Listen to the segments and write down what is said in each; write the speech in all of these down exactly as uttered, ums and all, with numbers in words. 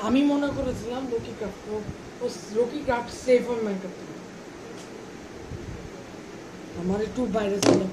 আমি মনে করেছিলাম লকি ক্রাফট ও lucky craft safe on Minecraft. আমার একটু বাইরে চলে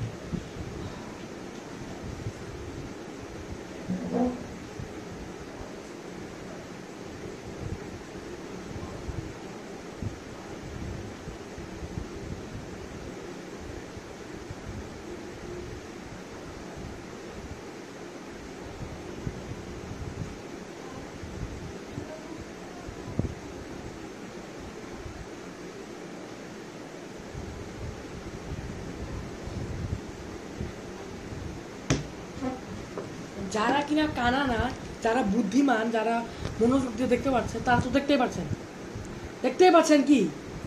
যারা কিনা কানা না, যারা বুদ্ধিমান, যারা মনোযোগ দিয়ে দেখতে পাচ্ছে, তারা তো দেখতেই পাচ্ছেন দেখতেই পাচ্ছেন কি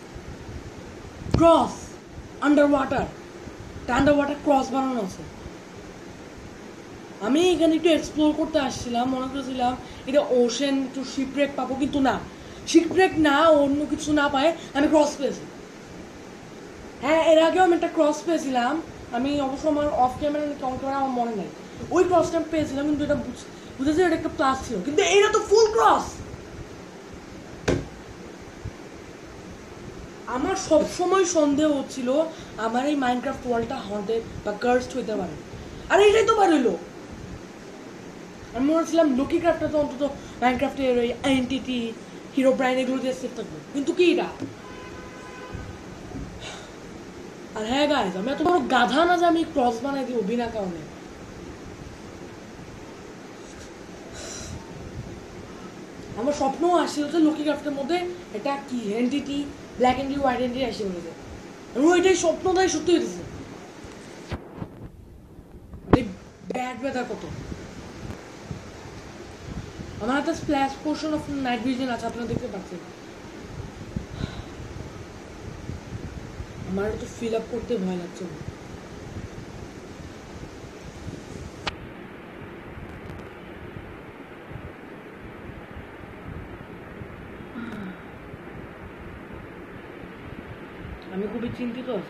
cross under water under water cross বানানো আছে। আমি এখানে একটু এক্সপ্লোর করতে আসছিলাম, মনে করেছিলাম এটা ওশেন একটু শিপব্রেক পাবো, কিন্তু না, শিপব্রেক না, অন্য কিছু না পায় আমি ক্রস পেয়েছি। হ্যাঁ, এর আগেও আমি একটা ক্রস পেয়েছিলাম, আমি অবশ্য আমার অফ ক্যামেরা অন ক্যামেরা আমার মনে নাই, ওই ক্রসটা পেয়েছিলাম, কিন্তু এটা বুঝেছি এটা একটা প্লাস ছিল, কিন্তু এটা তো ফুল ক্রস। আমার সবসময় সন্দেহ হচ্ছিল আমার এই মাইনক্রাফট ওয়ার্ল্ডটা হন্টেড বা কার্সড হইতে পারে, আর এটাই তো বার হইলো। আমি মনে ছিলাম লকি ক্রাফটটা তো অন্তত মাইনক্রাফটের ওই এন্টিটি হিরো ব্রাইন এগুলো দিয়ে সেফ থাকবে, কিন্তু কি এটা। আর হ্যাঁ গাইজ, আমি এত বড় গাধা না যে আমি ক্রস বানাই দিব বিনা কারণে। আমার স্বপ্নও আসছিল যে লকি ক্রাফটের মধ্যে এটা কি entity, black entity white entity আসে বলেছে, এবং ওইটাই স্বপ্নটাই সত্যি হয়েছে। ব্যাড ওয়েদার কত, আমার একটা splash potion of night vision আছে, আপনারা দেখতে পাচ্ছেন। আমার তো ফিল আপ করতে ভয় লাগছে। আমি খুবই চিন্তিত আছি।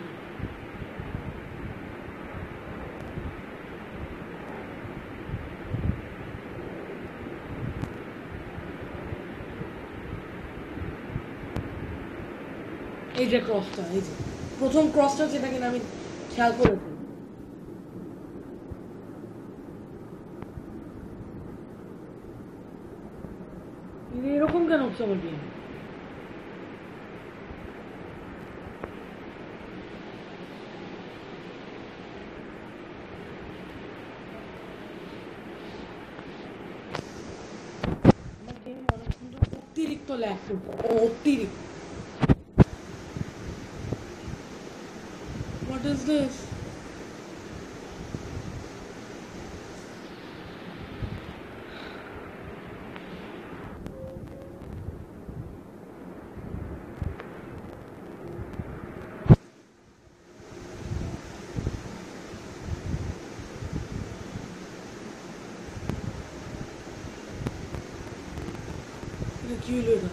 এই যে ক্রসটা, এই যে প্রথম ক্রসটা, যেটা কিনা আমি খেয়াল করেছি। এরকম কেন হচ্ছে আমার গেম? আমার গেম অনেক সুন্দর অতিরিক্ত ল্যাগ করছে, অতিরিক্ত। What is this? কি হলো এটা?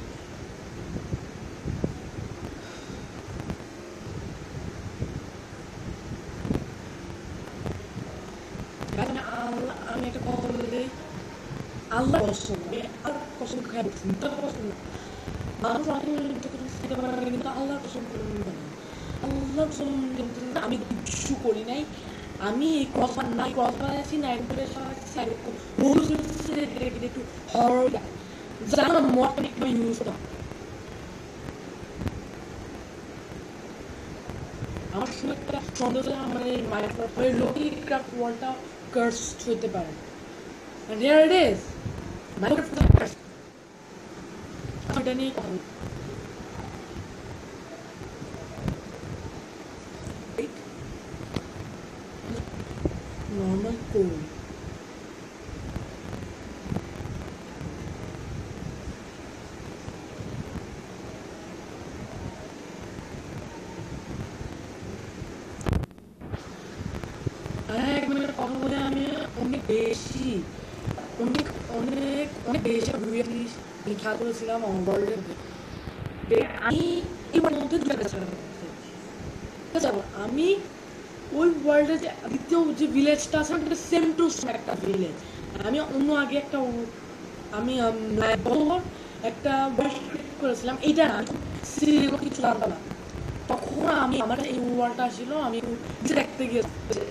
আমি একটা কথা বলে দিই, আল্লাহ কসম, আল্লাহ কসম খাই বলছি, কসম না। মানুষ অনেক পারে, কিন্তু আল্লাহ কসম করে আল্লাহ কসম আমি কিছু করি নাই। আমি এই ক্রস নাই ক্রস বানাইছি না, একটু হরর জানা মত ইউজ করা। আমার শুনে একটা সন্দেহ আমার এই মাইনক্রাফট লকি ক্রাফট ওয়ার্ল্ডটা কার্সড হইতে পারে। And here it is. Minecraft is cursed. এটা নিয়ে কথা বলি। Normal code. এক মিনিট কথা বলে আমি অনেক বেশি অনেক অনেক অনেক বেশি খেয়াল করেছিলাম আমার ওয়ার্ল্ডের মধ্যে। আমি এবার মধ্যে আমি ওই ওয়ার্ল্ডে যে দ্বিতীয় যে ভিলেজটা আছে সেম টু একটা ভিলেজ। আমি অন্য আগে একটা আমি বছর একটা করেছিলাম, এইটা না সিরিয়াল কিছু জানতাম না, তখন আমি আমার এই ওয়ার্ডটা আসছিল, আমি দেখতে গিয়েছি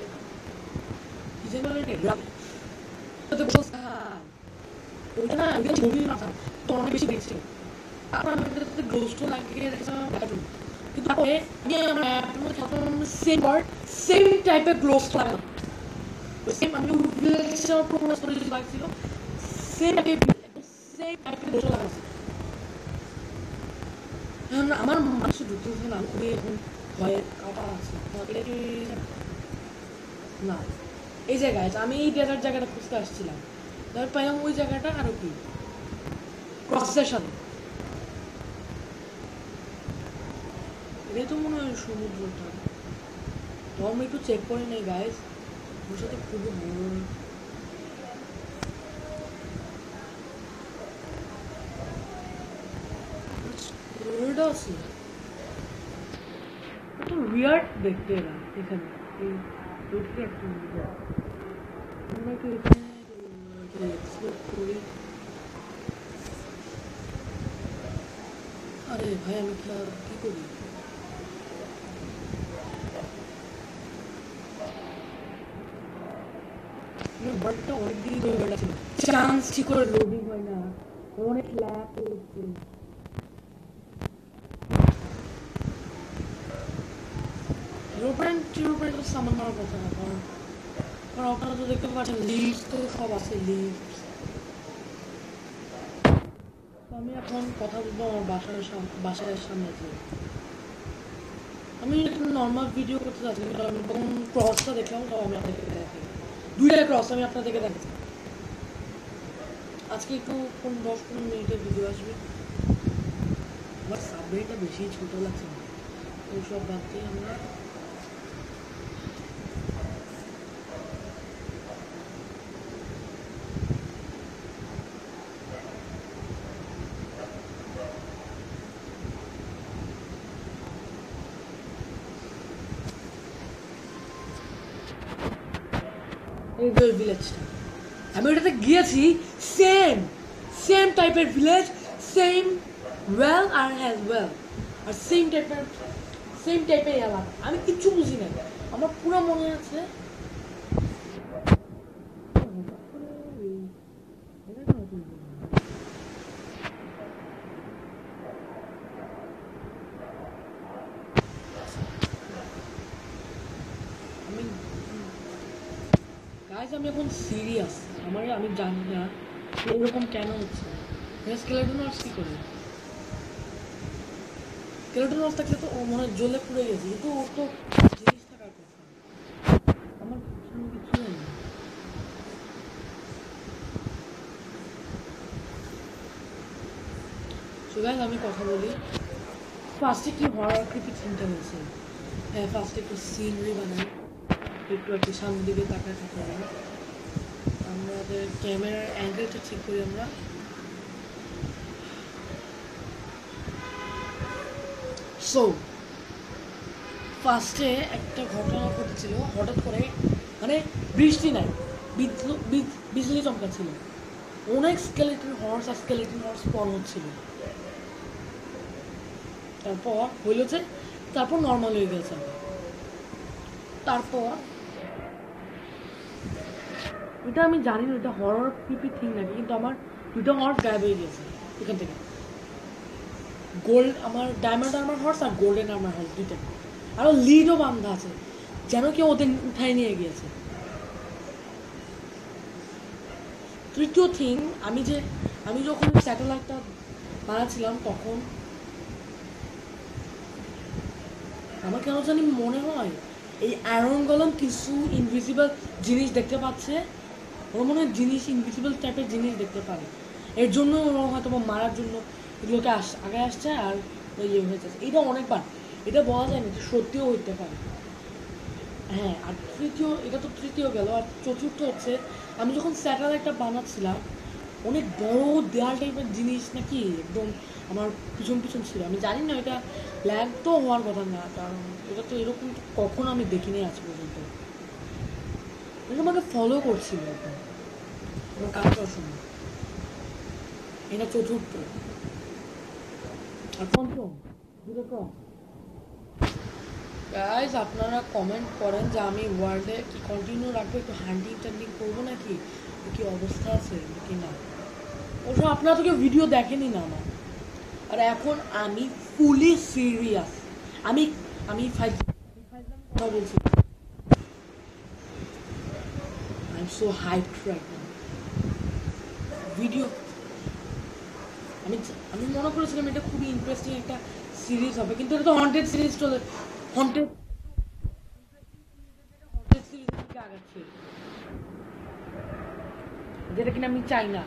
ওইটা না গভীর মাথা তো অনেক বেশি দেখছি, তারপর আমি গ্লোস্ট লাগিয়ে রেখেছিলাম, কিন্তু তারপরে আমি আমার অ্যাপের মধ্যে খেলতাম সেম ওয়ার্ড সেম টাইপের গ্লোস্ট লাগানো, সেম আমি আমার প্রোগ্রাম করে যদি লাগছিল সেম সেম টাইপের গ্লোস্ট লাগানো। আমার মানুষ ঢুকতেছে না, খুবই এখন ভয়ে কাটা আছে না এই জায়গায়, আমি এই ডেটার জায়গাটা খুঁজতে আসছিলাম, তারপর পাইলাম ওই জায়গাটা আরো কি ক্রসের সাথে, এটাই তো মনে হয় সমুদ্রটা, তো আমি একটু চেক করে নেই গাইস, ওর সাথে খুবই ভয় আছে, তো উইয়ার্ড দেখতে এলাম এখানে এই রোডটা একটু আমরা একটু এখানে এক্সপ্লোর করি। আরে ভাই আমি কি করি, বাটটা অনেক দিন ধরে বেড়া ছিল, চান্স ঠিক করে লোডিং হয় না, অনেক ল্যাগ করছে। ইউরোপিয়ান টিউরোপিয়ান তো সামান মারার কথা না, কারণ কারণ আপনারা তো দেখতে পাচ্ছেন লিফট তো সব আছে, লিফট। আমি এখন কথা বলবো আমার বাসার বাসার সামনে দিয়ে, আমি একটা নর্মাল ভিডিও করতে চাচ্ছি, আমি তখন ক্রসটা দেখলাম, তো আমি আপনাদেরকে দেখি দুইটা ক্রস আমি আপনাদেরকে দেখাচ্ছি। আজকে একটু কোন দশ পনেরো মিনিটের ভিডিও আসবে, আমার সাবওয়েটা বেশি ছোটো লাগছে না, ওইসব বাদ দিয়ে আমরা এই ভিলেজটা, আমি ওটাতে গিয়েছি, সেম সেম টাইপের ভিলেজ, সেম ওয়েল আর হ্যাজ ওয়েল, আর সেম টাইপের সেম টাইপের এলাকা, আমি কিচ্ছু বুঝি না, আমার পুরো মনে আছে। আমি গাইস আমি এখন সিরিয়াস, আমার আমি জানি না এরকম কেন হচ্ছে, স্কেলেটন নর্স কি করে, স্কেলেটন নর্স থাকলে তো ও মনে হয় জ্বলে পুড়ে গেছে, কিন্তু ওর তো জিনিস থাকার কথা, আমার কোনো কিছু নেই। সো গাইস আমি কথা বলি, ফার্স্টে কি হরার ক্রিপি চিন্তা হয়েছে, হ্যাঁ ফার্স্টে একটু সিনারি বানাই, একটু একটু সামনের দিকে তাকায় থাকতে হবে, আমাদের ক্যামেরার অ্যাঙ্গেলটা ঠিক করি আমরা। সো ফার্স্টে একটা ঘটনা ঘটেছিল, হঠাৎ করে মানে বৃষ্টি নাই, বিজলি চমকাচ্ছিল, অনেক স্কেলেটন হর্স আর স্কেলেটন হর্স স্পন হচ্ছিল, তারপর হইল যে তারপর নর্মাল হয়ে গেছে, তারপর এটা আমি জানি না এটা হরর ক্রিপি থিং নাকি, কিন্তু আমার দুটো হর্স গায়েব হয়ে গেছে এখান থেকে, গোল্ড আমার ডায়মন্ড আর্মার হর্স আর গোল্ডেন আর্মার হর্স দুইটা, আরও লিডও বান্ধা আছে, যেন কেউ ওদের উঠায় নিয়ে গিয়েছে। তৃতীয় থিং, আমি যে আমি যখন স্যাটেলাইটটা বানাচ্ছিলাম তখন আমার কেন জানি মনে হয় এই আয়রন গলম কিছু ইনভিজিবল জিনিস দেখতে পাচ্ছে, ওরা মনে হয় জিনিস ইনভিজিবল টাইপের জিনিস দেখতে পারে, এর জন্য ওরা হয়তো মারার জন্য এগুলোকে আস আগে আসছে আর ইয়ে হয়ে যাচ্ছে, এটা অনেকবার, এটা বলা যায় না যে সত্যিও হইতে পারে। হ্যাঁ আর তৃতীয়, এটা তো তৃতীয় গেল, আর চতুর্থ হচ্ছে আমি যখন স্যাটেলাইটটা বানাচ্ছিলাম অনেক বড় দেয়াল টাইপের জিনিস নাকি একদম আমার পিছন পিছন ছিল, আমি জানি না এটা ল্যাগ তো হওয়ার কথা না, কারণ এটা তো এরকম কখনো আমি দেখিনি আজ পর্যন্ত, এটা আমাকে ফলো করছিল একদম আমার কাজ করার সময়। এটা চতুর্থ আর পঞ্চম দুটো ক্রস। গাইজ আপনারা কমেন্ট করেন যে আমি ওয়ার্ল্ডে কি কন্টিনিউ রাখবো, একটু হান্ডিং টান্ডিং করবো নাকি, কি অবস্থা আছে কি না। অবশ্য আপনারা তো কেউ ভিডিও দেখেনি না আমার। আর এখন আমি ফুলি সিরিয়াস, আমি আমি ফাইভ কথা বলছি। I am so hyped right now. Video আমি আমি মনে করেছিলাম এটা খুবই ইন্টারেস্টিং একটা সিরিজ হবে, কিন্তু এটা তো হন্টেড সিরিজ চলে, হন্টেড হন্টেড সিরিজ থেকে আগাচ্ছে, যেটা কিনা আমি চাই না।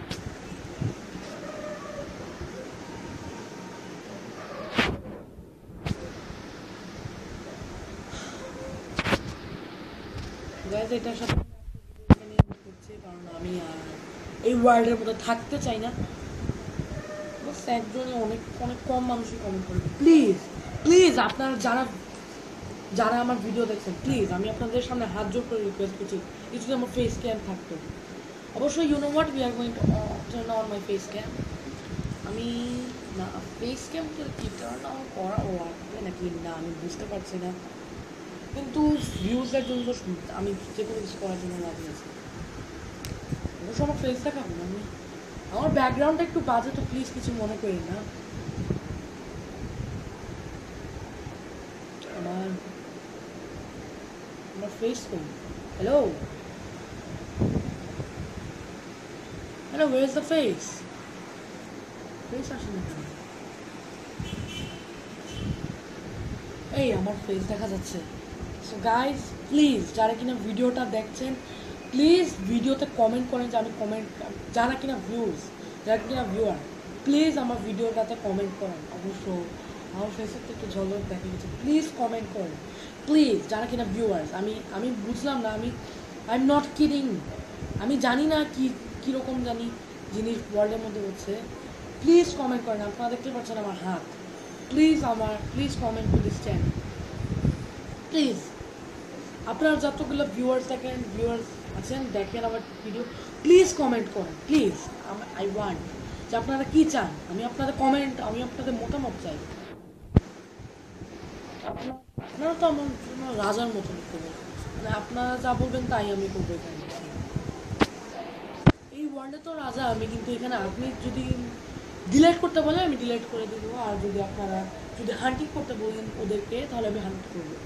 গাইজ এটার সাথে করছি কারণ আমি আর এই ওয়ার্ল্ডের মধ্যে থাকতে চাই না। একজনই অনেক অনেক কম মানুষই কমেন্ট করে। প্লিজ প্লিজ আপনারা যারা যারা আমার ভিডিও দেখছেন, প্লিজ আমি আপনাদের সামনে হাত জোর করে রিকোয়েস্ট করছি, কিছু আমার ফেস ক্যাম থাকতো। অবশ্যই you know what, we are going to turn on my face cam. আমি না ফেস ক্যাম কি টার্ন অন করা ও আসবে নাকি না আমি বুঝতে পারছি না, কিন্তু ভিউজের জন্য আমি যে কোনো কিছু করার জন্য রাজি আছি। অবশ্য আমার ফেস দেখাবো না আমি, আমার ব্যাকগ্রাউন্ডটা একটু বাজে তো প্লিজ কিছু মনে করি না। আমার আমার ফেস কই? Hello hello, where is the face? Face আসে না কেন? এই আমার ফেস দেখা যাচ্ছে। সো গাইজ প্লিজ যারা কিনা ভিডিওটা দেখছেন, প্লিজ ভিডিওতে কমেন্ট করেন যে আমি কমেন্ট, যারা কিনা ভিউজ, যারা কিনা ভিউয়ার, প্লিজ আমার ভিডিওটাতে কমেন্ট করেন। অবশ্য আমার ফেসের তো একটু ঝলক দেখা গেছে, প্লিজ কমেন্ট করেন প্লিজ যারা কিনা ভিউয়ার্স। আমি আমি বুঝলাম না, আমি আই এম নট কিডিং, আমি জানি না কি কীরকম জানি জিনিস ওয়ার্ল্ডের মধ্যে হচ্ছে। প্লিজ কমেন্ট করেন, আপনারা দেখতে পাচ্ছেন আমার হাত। প্লিজ আমার please comment to this channel please. আপনারা যতগুলো ভিউয়ার্স দেখেন, ভিউয়ার্স আছেন দেখেন আমার ভিডিও, প্লিজ কমেন্ট করেন প্লিজ। আই ওয়ান্ট যে আপনারা কী চান, আমি আপনাদের কমেন্ট, আমি আপনাদের মতামত চাই। আপনার আপনারা তো আমার জন্য রাজার মতন করবেন, মানে আপনারা যা বলবেন তাই আমি করবো এখানে। এই ওয়ার্ল্ডে তো রাজা আমি, কিন্তু এখানে আপনি যদি ডিলেট করতে বলেন আমি ডিলেট করে দেবো, আর যদি আপনারা যদি হান্টিং করতে বলেন ওদেরকে তাহলে আমি হান্ট করবো।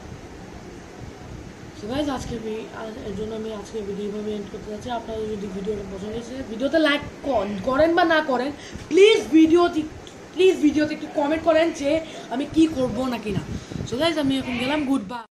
সো গাইজ আজকে এর জন্য আমি আজকে ভিডিওভাবে এন্ড করতে যাচ্ছি। আপনারা যদি ভিডিওটা পছন্দ হয়েছে, ভিডিওতে লাইক করেন বা না করেন, প্লিজ ভিডিওতে প্লিজ ভিডিওতে একটু কমেন্ট করেন যে আমি কি করবো নাকি না। সো গাইজ আমি এখন গেলাম, গুড বাই।